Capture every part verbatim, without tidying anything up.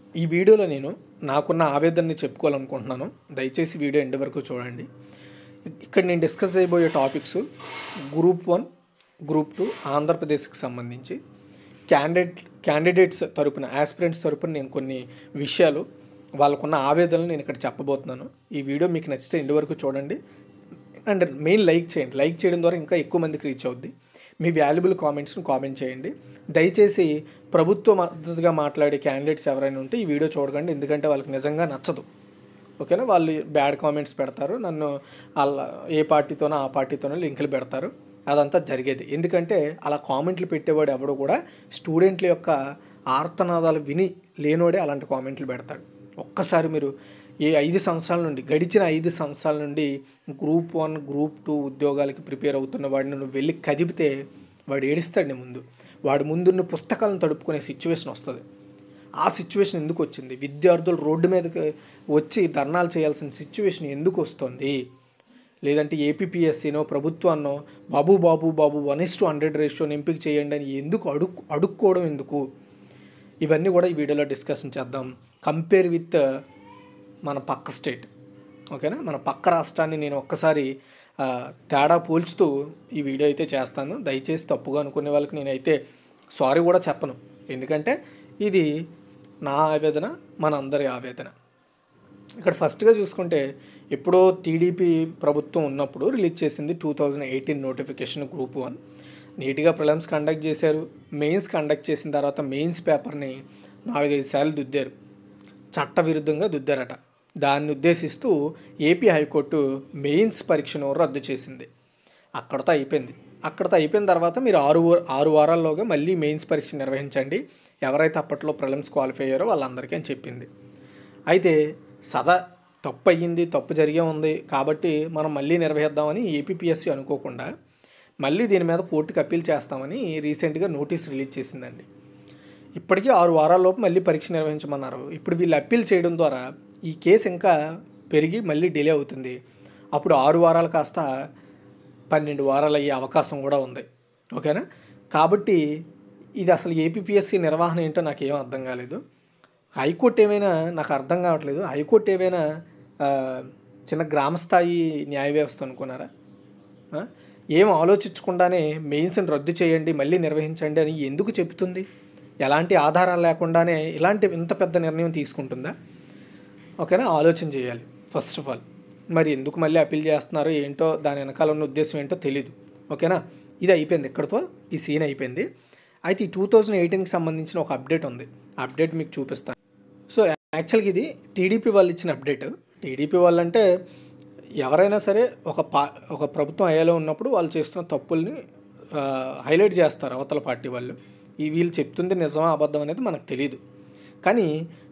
ఈ వీడియోలో నేను నాకున్న ఆవేదనని చెప్పుకోవాలనుకుంటున్నాను. దయచేసి వీడియో ఎండ్ వరకు చూడండి. ఇక్కడ నేను డిస్కస్ చేయబోయే topics group one, group two ఆంధ్రప్రదేశ్కి సంబంధించి క్యాండిడేట్ క్యాండిడేట్స్ తరపున యాస్పిరెంట్స్ తరపున నేను కొన్ని విషయాలు వాళ్ళకున్న ఆవేదనలు నేను ఇక్కడ చెప్పబోతున్నాను. ఈ వీడియో మీకు నచ్చితే ఎండ్ వరకు చూడండి అండ్ మెయిన్ లైక్ చేయండి. లైక్ చేయడం ద్వారా ఇంకా ఎక్కువ మందికి రీచ్ అవుద్ది. మీ వాల్యుబుల్ కామెంట్స్ని కామెంట్ చేయండి. దయచేసి ప్రభుత్వ మద్దతుగా మాట్లాడే క్యాండిడేట్స్ ఎవరైనా ఉంటే ఈ వీడియో చూడకండి, ఎందుకంటే వాళ్ళకి నిజంగా నచ్చదు. ఓకేనా? వాళ్ళు బ్యాడ్ కామెంట్స్ పెడతారు, నన్ను వాళ్ళ ఏ పార్టీతోనో ఆ పార్టీతోనో లింకులు పెడతారు. అదంతా జరిగేది. ఎందుకంటే అలా కామెంట్లు పెట్టేవాడు ఎవడో కూడా స్టూడెంట్ల యొక్క ఆర్తనాదాలు విని లేనోడే అలాంటి కామెంట్లు పెడతాడు. ఒక్కసారి మీరు ఏ ఐదు సంవత్సరాల నుండి గడిచిన ఐదు సంవత్సరాల నుండి గ్రూప్ వన్ గ్రూప్ టూ ఉద్యోగాలకి ప్రిపేర్ అవుతున్న వాడిని నువ్వు వెళ్ళి కదిపితే వాడు ఏడుస్తాడు. ముందు వాడు ముందున్న పుస్తకాలను తడుపుకునే సిచ్యువేషన్ వస్తుంది. ఆ సిచ్యువేషన్ ఎందుకు వచ్చింది? విద్యార్థులు రోడ్డు మీదకి వచ్చి ధర్నాలు చేయాల్సిన సిచ్యువేషన్ ఎందుకు వస్తుంది? లేదంటే ఏపీపీఎస్సీనో ప్రభుత్వాన్నో బాబు బాబు బాబు వన్ ఇస్ టు హండ్రెడ్ రేషియోని ఎంపిక చేయండి అని ఎందుకు అడుక్కు అడుక్కోవడం ఎందుకు? ఇవన్నీ కూడా ఈ వీడియోలో డిస్కషన్ చేద్దాం. కంపేర్ విత్ మన పక్క స్టేట్. ఓకేనా? మన పక్క రాష్ట్రాన్ని నేను ఒక్కసారి తేడా పోల్చుతూ ఈ వీడియో అయితే చేస్తాను. దయచేసి తప్పుగా అనుకునే వాళ్ళకి నేనైతే సారీ కూడా చెప్పను, ఎందుకంటే ఇది నా ఆవేదన, మన అందరి ఆవేదన. ఇక్కడ ఫస్ట్గా చూసుకుంటే ఎప్పుడో టీడీపీ ప్రభుత్వం ఉన్నప్పుడు రిలీజ్ చేసింది two thousand eighteen notification group one. నీట్గా ప్రిలిమ్స్ కండక్ట్ చేశారు. మెయిన్స్ కండక్ట్ చేసిన తర్వాత మెయిన్స్ పేపర్ని నాలుగైదు సార్లు దుద్దారు. చట్టవిరుద్ధంగా దుద్దారట. దాన్ని ఉద్దేశిస్తూ ఏపీ హైకోర్టు మెయిన్స్ పరీక్షను రద్దు చేసింది. అక్కడతో అయిపోయింది. అక్కడతో అయిపోయిన తర్వాత మీరు ఆరు ఆరు వారాల్లోగా మళ్ళీ మెయిన్స్ పరీక్ష నిర్వహించండి, ఎవరైతే అప్పట్లో ప్రిలిమ్స్ క్వాలిఫై అయ్యారో వాళ్ళందరికీ అని చెప్పింది. అయితే సదా తప్పు అయ్యింది, తప్పు జరిగే ఉంది కాబట్టి మనం మళ్ళీ నిర్వహిద్దామని ఏపీపీఎస్సీ అనుకోకుండా మళ్ళీ దీని మీద కోర్టుకి అప్పీల్ చేస్తామని రీసెంట్గా నోటీస్ రిలీజ్ చేసిందండి. ఇప్పటికీ ఆరు వారాల్లోపు మళ్ళీ పరీక్ష నిర్వహించమన్నారు. ఇప్పుడు వీళ్ళు అప్పీల్ చేయడం ద్వారా ఈ కేసు ఇంకా పెరిగి మళ్ళీ డిలే అవుతుంది. అప్పుడు ఆరు వారాలు కాస్త పన్నెండు వారాలు అయ్యే అవకాశం కూడా ఉంది. ఓకేనా? కాబట్టి ఇది అసలు ఏపీపీఎస్సీ నిర్వహణ ఏంటో నాకు ఏం అర్థం కాలేదు. హైకోర్టు ఏమైనా నాకు అర్థం కావట్లేదు. హైకోర్టు ఏమైనా చిన్న గ్రామస్థాయి న్యాయ వ్యవస్థ అనుకున్నారా? ఏం ఆలోచించకుండానే మెయిన్స్ని రద్దు చేయండి, మళ్ళీ నిర్వహించండి అని ఎందుకు చెబుతుంది? ఎలాంటి ఆధారాలు లేకుండానే ఇలాంటి ఇంత పెద్ద నిర్ణయం తీసుకుంటుందా? ఓకేనా? ఆలోచన చేయాలి ఫస్ట్ ఆఫ్ ఆల్. మరి ఎందుకు మళ్ళీ అప్పీల్ చేస్తున్నారో ఏంటో, దాని వెనకాల ఉన్న ఉద్దేశం ఏంటో తెలీదు. ఓకేనా? ఇది అయిపోయింది, ఇక్కడితో ఈ సీన్ అయిపోయింది. అయితే ఈ టూ థౌజండ్ ఎయిటీన్కి సంబంధించిన ఒక అప్డేట్ ఉంది. అప్డేట్ మీకు చూపిస్తాను. సో యాక్చువల్గా ఇది టీడీపీ వాళ్ళు ఇచ్చిన అప్డేట్. టీడీపీ వాళ్ళు అంటే ఎవరైనా సరే ఒక పా ఒక ప్రభుత్వం అయ్యేలో ఉన్నప్పుడు వాళ్ళు చేస్తున్న తప్పుల్ని హైలైట్ చేస్తారు అవతల పార్టీ వాళ్ళు. ఈ వీళ్ళు చెప్తుంది నిజమా అబద్ధం అనేది మనకు తెలియదు. కానీ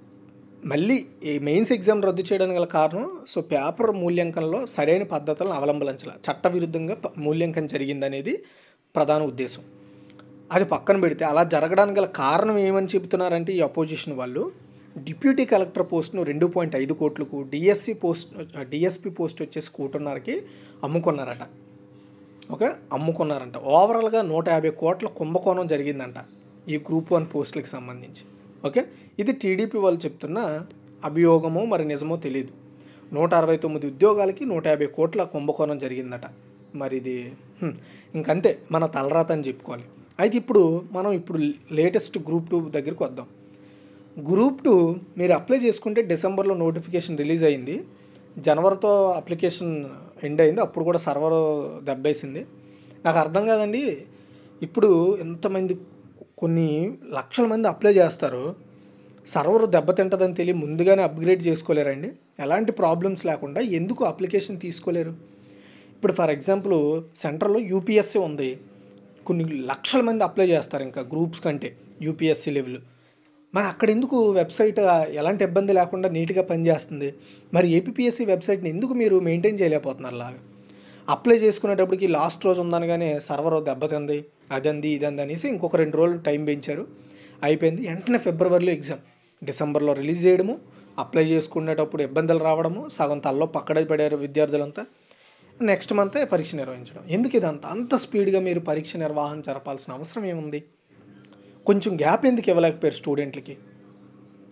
మళ్ళీ ఈ మెయిన్స్ ఎగ్జామ్ రద్దు చేయడానికి గల కారణం, సో పేపర్ మూల్యాంకనంలో సరైన పద్ధతులను అవలంబించాల, చట్టవిరుద్ధంగా మూల్యాంకనం జరిగిందనేది ప్రధాన ఉద్దేశం. అది పక్కన పెడితే అలా జరగడానికి గల కారణం ఏమని చెబుతున్నారంటే ఈ అపోజిషన్ వాళ్ళు డిప్యూటీ కలెక్టర్ పోస్ట్ను రెండు పాయింట్ ఐదు కోట్లకు డిఎస్సి పోస్ట్ డిఎస్పి పోస్ట్ వచ్చేసి కోటిన్నరకి అమ్ముకున్నారట. ఓకే, అమ్ముకున్నారంట. ఓవరాల్గా నూట యాభై కోట్ల కుంభకోణం జరిగిందంట ఈ గ్రూప్ వన్ పోస్టులకు సంబంధించి. ఓకే, ఇది టీడీపీ వాళ్ళు చెప్తున్న అభియోగమో మరి నిజమో తెలియదు. నూట అరవై తొమ్మిది ఉద్యోగాలకి నూట యాభై కోట్ల కుంభకోణం జరిగిందట. మరి ఇది ఇంకంతే, మన తలరాత అని చెప్పుకోవాలి. అయితే ఇప్పుడు మనం ఇప్పుడు లేటెస్ట్ గ్రూప్ టూ దగ్గరికి వద్దాం. గ్రూప్ టూ మీరు అప్లై చేసుకుంటే డిసెంబర్లో నోటిఫికేషన్ రిలీజ్ అయింది. జనవరితో అప్లికేషన్ ఎండ్ అయింది. అప్పుడు కూడా సర్వర్ దెబ్బేసింది. నాకు అర్థం కాదండి, ఇప్పుడు ఎంతమంది కొన్ని లక్షల మంది అప్లై చేస్తారు, సర్వర్ దెబ్బతింటుందని తెలియ ముందుగానే అప్గ్రేడ్ చేసుకోలేరండి? ఎలాంటి ప్రాబ్లమ్స్ లేకుండా ఎందుకు అప్లికేషన్ తీసుకోలేరు? ఇప్పుడు ఫర్ ఎగ్జాంపుల్ సెంట్రల్లో యూపీఎస్సీ ఉంది, కొన్ని లక్షల మంది అప్లై చేస్తారు ఇంకా గ్రూప్స్ కంటే యూపీఎస్సీ లెవెల్. మరి అక్కడ ఎందుకు వెబ్సైట్ ఎలాంటి ఇబ్బంది లేకుండా నీట్గా పనిచేస్తుంది? మరి ఏపీపీఎస్సీ వెబ్సైట్ని ఎందుకు మీరు మెయింటైన్ చేయలేకపోతున్నారు? లాగా అప్లై చేసుకునేటప్పటికి లాస్ట్ రోజు ఉందనగానే సర్వర్ దెబ్బతింది, అదంది ఇదంది అనేసి ఇంకొక రెండు రోజులు టైం పెంచారు. అయిపోయింది. వెంటనే ఫిబ్రవరిలో ఎగ్జామ్, డిసెంబర్లో రిలీజ్ చేయడము, అప్లై చేసుకునేటప్పుడు ఇబ్బందులు రావడము, సగం తల్లో పక్కడే పడారు విద్యార్థులంతా. నెక్స్ట్ మంతే పరీక్ష నిర్వహించడం. ఎందుకు ఇదంతా అంత స్పీడ్గా మీరు పరీక్ష నిర్వహణ జరపాల్సిన అవసరం ఏముంది? కొంచెం గ్యాప్ ఎందుకు ఇవ్వలేకపోయారు స్టూడెంట్లకి?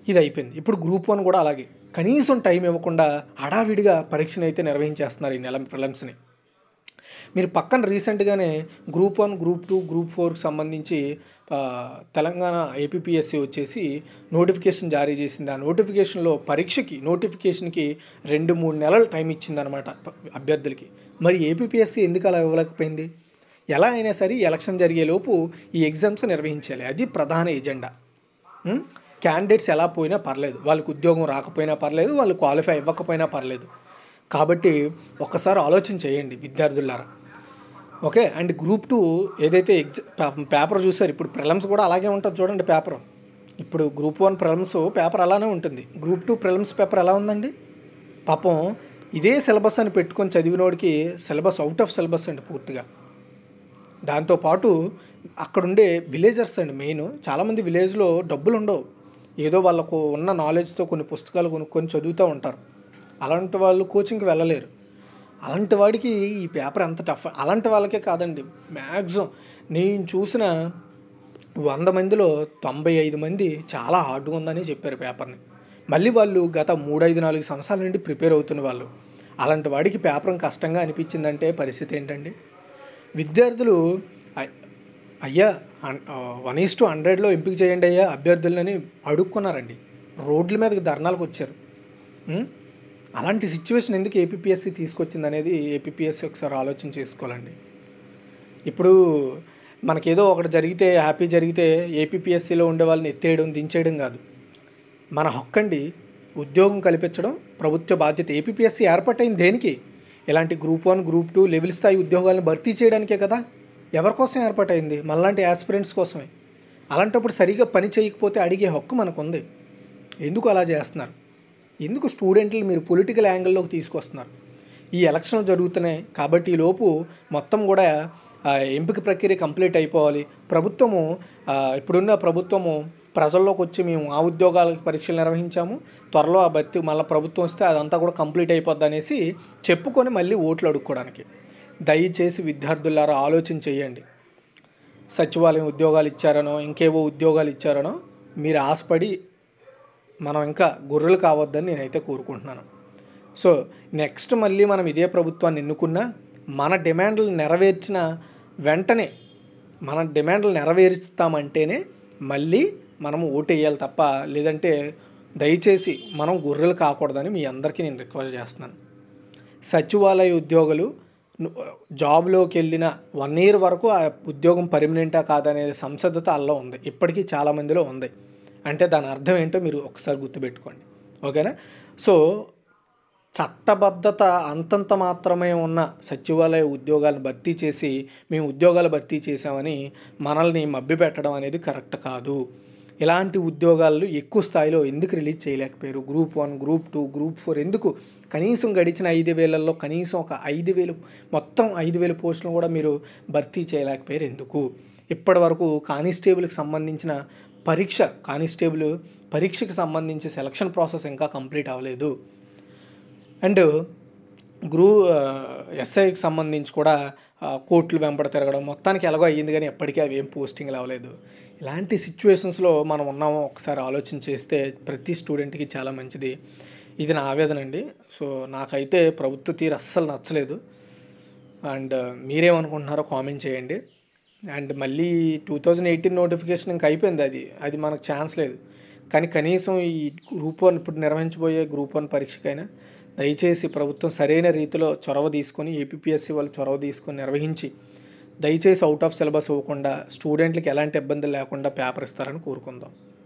ఇది అయిపోయింది. ఇప్పుడు గ్రూప్ వన్ కూడా అలాగే కనీసం టైం ఇవ్వకుండా హడావిడిగా పరీక్షను అయితే నిర్వహించేస్తున్నారు ఈ నెల ప్రిలిమ్స్ని. మీరు పక్కన రీసెంట్గానే group one, group two, group ఫోర్కి సంబంధించి తెలంగాణ ఏపీపీఎస్సీ వచ్చేసి నోటిఫికేషన్ జారీ చేసింది. ఆ నోటిఫికేషన్లో పరీక్షకి నోటిఫికేషన్కి రెండు మూడు నెలలు టైం ఇచ్చిందనమాట అభ్యర్థులకి. మరి ఏపీపీఎస్సీ ఎందుకు అలా ఇవ్వలేకపోయింది? ఎలా అయినా సరే ఎలక్షన్ జరిగేలోపు ఈ ఎగ్జామ్స్ నిర్వహించాలి, అది ప్రధాన ఎజెండా. క్యాండిడేట్స్ ఎలా పోయినా పర్లేదు, వాళ్ళకి ఉద్యోగం రాకపోయినా పర్లేదు, వాళ్ళు క్వాలిఫై ఇవ్వకపోయినా పర్లేదు. కాబట్టి ఒక్కసారి ఆలోచన చేయండి విద్యార్థులారా. ఓకే. అండ్ గ్రూప్ టూ ఏదైతే ఎగ్జా పేపర్ చూసారు, ఇప్పుడు ప్రిలిమ్స్ కూడా అలాగే ఉంటుంది చూడండి పేపర్. ఇప్పుడు గ్రూప్ వన్ ప్రిలిమ్స్ పేపర్ అలానే ఉంటుంది, గ్రూప్ టూ ప్రిలిమ్స్ పేపర్ ఎలా ఉందండి? పాపం ఇదే సిలబస్ అని పెట్టుకొని చదివినోడికి సిలబస్ అవుట్ ఆఫ్ సిలబస్ అండి పూర్తిగా. దాంతోపాటు అక్కడుండే విలేజర్స్ అండి మెయిన్, చాలామంది విలేజ్లో డబ్బులు ఉండవు, ఏదో వాళ్ళకు ఉన్న నాలెడ్జ్తో కొన్ని పుస్తకాలు కొనుక్కొని చదువుతూ ఉంటారు. అలాంటి వాళ్ళు కోచింగ్కి వెళ్ళలేరు. అలాంటి వాడికి ఈ పేపర్ ఎంత టఫ్. అలాంటి వాళ్ళకే కాదండి, మ్యాక్సిమం నేను చూసిన వంద మందిలో తొంభై ఐదు మంది చాలా హార్డ్గా ఉందని చెప్పారు పేపర్ని. మళ్ళీ వాళ్ళు గత మూడు ఐదు నాలుగు సంవత్సరాల నుండి ప్రిపేర్ అవుతున్న వాళ్ళు. అలాంటి వాడికి పేపర్ కష్టంగా అనిపించిందంటే పరిస్థితి ఏంటండి? విద్యార్థులు అయ్యా వన్ ఈస్ టు హండ్రెడ్లో ఎంపిక చేయండి అయ్యా అభ్యర్థులని అడుక్కున్నారండి, రోడ్ల మీదకి ధర్నాలకు వచ్చారు. అలాంటి సిచ్యువేషన్ ఎందుకు ఏపీపీఎస్సీ తీసుకొచ్చింది అనేది ఏపీపీఎస్సీ ఒకసారి ఆలోచన చేసుకోవాలండి. ఇప్పుడు మనకేదో ఒకటి జరిగితే హ్యాపీ జరిగితే ఏపీపీఎస్సీలో ఉండే వాళ్ళని ఎత్తేయడం దించేయడం కాదు, మన హక్కండి. ఉద్యోగం కల్పించడం ప్రభుత్వ బాధ్యత. ఏపీపీఎస్సీ ఏర్పాటైంది దేనికి? ఇలాంటి group one, group two level స్థాయి ఉద్యోగాలను భర్తీ చేయడానికే కదా. ఎవరి కోసం ఏర్పాటైంది? మనలాంటి యాస్పిరెంట్స్ కోసమే. అలాంటప్పుడు సరిగా పని చేయకపోతే అడిగే హక్కు మనకుంది. ఎందుకు అలా చేస్తున్నారు? ఎందుకు స్టూడెంట్లు మీరు పొలిటికల్ యాంగిల్లోకి తీసుకొస్తున్నారు? ఈ ఎలక్షన్లు జరుగుతున్నాయి కాబట్టి ఈ లోపు మొత్తం కూడా ఎంపిక ప్రక్రియ కంప్లీట్ అయిపోవాలి. ప్రభుత్వము ఇప్పుడున్న ప్రభుత్వము ప్రజల్లోకి వచ్చి మేము ఆ ఉద్యోగాలకి పరీక్షలు నిర్వహించాము, త్వరలో ఆ భర్తీ మళ్ళీ ప్రభుత్వం వస్తే అదంతా కూడా కంప్లీట్ అయిపోద్ది అనేసి చెప్పుకొని మళ్ళీ ఓట్లు అడుక్కోవడానికి. దయచేసి విద్యార్థులారా ఆలోచన చేయండి. సచివాలయం ఉద్యోగాలు ఇచ్చారనో ఇంకేవో ఉద్యోగాలు ఇచ్చారనో మీరు ఆశపడి మనం ఇంకా గొర్రెలు కావద్దని నేనైతే కోరుకుంటున్నాను. సో నెక్స్ట్ మళ్ళీ మనం ఇదే ప్రభుత్వాన్ని ఎన్నుకున్నా మన డిమాండ్లు నెరవేర్చిన వెంటనే మన డిమాండ్లు నెరవేర్చుతామంటేనే మళ్ళీ మనము ఓటు వేయాలి తప్ప లేదంటే దయచేసి మనం గొర్రెలు కాకూడదని మీ అందరికీ నేను రిక్వెస్ట్ చేస్తున్నాను. సచివాలయ ఉద్యోగులు జాబ్లోకి వెళ్ళిన వన్ ఇయర్ వరకు ఆ ఉద్యోగం పర్మనెంటా కాదనే సంసిద్ధత అలా ఉంది, ఇప్పటికీ చాలామందిలో ఉంది. అంటే దాని అర్థం ఏంటో మీరు ఒకసారి గుర్తుపెట్టుకోండి. ఓకేనా? సో చట్టబద్ధత అంతంత మాత్రమే ఉన్న సచివాలయ ఉద్యోగాలను భర్తీ చేసి మేము ఉద్యోగాలు భర్తీ చేసామని మనల్ని మభ్యపెట్టడం అనేది కరెక్ట్ కాదు. ఇలాంటి ఉద్యోగాలు ఎక్కువ స్థాయిలో ఎందుకు రిలీజ్ చేయలేకపోయారు? Group one, group two, group four ఎందుకు కనీసం గడిచిన ఐదు వేలల్లో కనీసం ఒక ఐదు వేలు మొత్తం ఐదు వేల పోస్టులు కూడా మీరు భర్తీ చేయలేకపోయారు ఎందుకు? ఇప్పటి వరకు కానిస్టేబుల్కి సంబంధించిన పరీక్ష కానిస్టేబుల్ పరీక్షకు సంబంధించి సెలక్షన్ ప్రాసెస్ ఇంకా కంప్లీట్ అవ్వలేదు. అండ్ గ్రూ ఎస్ఐకి సంబంధించి కూడా కోర్టులు వెంబడి తిరగడం మొత్తానికి ఎలాగో అయ్యింది, కానీ ఎప్పటికీ అవి ఏం పోస్టింగ్లు అవ్వలేదు. ఇలాంటి సిచ్యువేషన్స్లో మనం ఉన్నామో ఒకసారి ఆలోచన చేస్తే ప్రతి స్టూడెంట్కి చాలా మంచిది. ఇది నా ఆవేదన అండి. సో నాకైతే ప్రభుత్వ తీరు అస్సలు నచ్చలేదు. అండ్ మీరేమనుకుంటున్నారో కామెంట్ చేయండి. అండ్ మళ్ళీ టూ థౌజండ్ ఎయిటీన్ నోటిఫికేషన్ ఇంకా అయిపోయింది, అది అది మనకు ఛాన్స్ లేదు. కానీ కనీసం ఈ గ్రూప్ వన్ ఇప్పుడు నిర్వహించబోయే గ్రూప్ వన్ పరీక్షకైనా దయచేసి ప్రభుత్వం సరైన రీతిలో చొరవ తీసుకొని ఏపీపీఎస్సీ వాళ్ళు చొరవ తీసుకొని నిర్వహించి దయచేసి అవుట్ ఆఫ్ సిలబస్ ఇవ్వకుండా స్టూడెంట్లకి ఎలాంటి ఇబ్బందులు లేకుండా పేపర్ ఇస్తారని కోరుకుందాం.